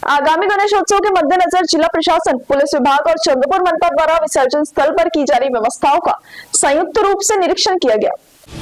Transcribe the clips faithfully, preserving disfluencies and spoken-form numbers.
आगामी गणेशोत्सव के मद्देनजर जिला प्रशासन, पुलिस विभाग और चंद्रपुर मनपा द्वारा विसर्जन स्थल पर की जा रही व्यवस्थाओं का संयुक्त रूप से निरीक्षण किया गया।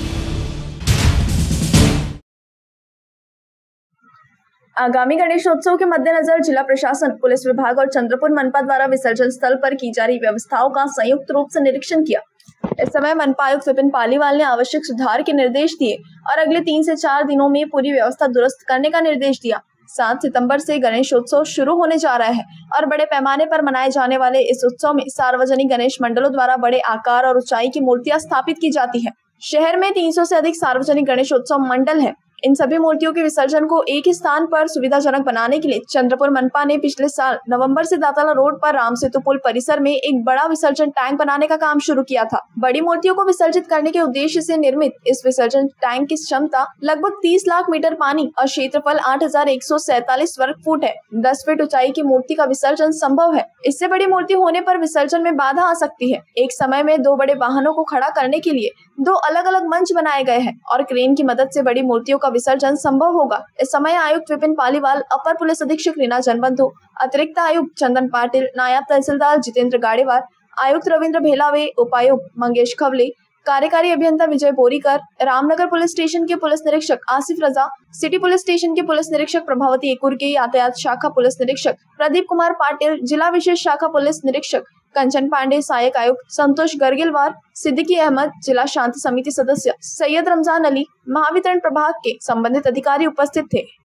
आगामी गणेशोत्सव के मद्देनजर जिला प्रशासन, पुलिस विभाग और चंद्रपुर मनपा द्वारा विसर्जन स्थल पर की जा रही व्यवस्थाओं का संयुक्त रूप से निरीक्षण किया। इस समय मनपा आयुक्त विपिन पालीवाल ने आवश्यक सुधार के निर्देश दिए और अगले तीन से चार दिनों में पूरी व्यवस्था दुरुस्त करने का निर्देश दिया। सात सितंबर से गणेशोत्सव शुरू होने जा रहा है और बड़े पैमाने पर मनाए जाने वाले इस उत्सव में सार्वजनिक गणेश मंडलों द्वारा बड़े आकार और ऊंचाई की मूर्तियां स्थापित की जाती है। शहर में तीन सौ से अधिक सार्वजनिक गणेशोत्सव मंडल है। इन सभी मूर्तियों के विसर्जन को एक ही स्थान पर सुविधाजनक बनाने के लिए चंद्रपुर मनपा ने पिछले साल नवंबर से दाताला रोड पर राम सेतु पुल परिसर में एक बड़ा विसर्जन टैंक बनाने का काम शुरू किया था। बड़ी मूर्तियों को विसर्जित करने के उद्देश्य से निर्मित इस विसर्जन टैंक की क्षमता लगभग तीस लाख मीटर पानी और क्षेत्रफल आठ हजार एक सौ सैतालीस वर्ग फुट है। दस फीट ऊंचाई की मूर्ति का विसर्जन संभव है। इससे बड़ी मूर्ति होने पर विसर्जन में बाधा आ सकती है। एक समय में दो बड़े वाहनों को खड़ा करने के लिए दो अलग अलग मंच बनाए गए हैं और क्रेन की मदद से बड़ी मूर्तियों का विसर्जन संभव होगा। इस समय आयुक्त विपिन पालीवाल, अपर पुलिस अधीक्षक रीना जनबंधु, अतिरिक्त आयुक्त चंदन पाटिल, नायब तहसीलदार जितेंद्र गाड़ेवार, आयुक्त रविंद्र भेलावे, उपायुक्त मंगेश खवले, कार्यकारी अभियंता विजय बोरीकर, रामनगर पुलिस स्टेशन के पुलिस निरीक्षक Asif Raza, city police station के पुलिस निरीक्षक प्रभावती एकुर्के, यातायात शाखा पुलिस निरीक्षक प्रदीप कुमार पाटिल, जिला विशेष शाखा पुलिस निरीक्षक कंचन पांडे, सहायक आयुक्त संतोष गर्गिलवार, सिद्दीकी अहमद, जिला शांति समिति सदस्य सैयद रमजान अली, महावितरण प्रभाग के संबंधित अधिकारी उपस्थित थे।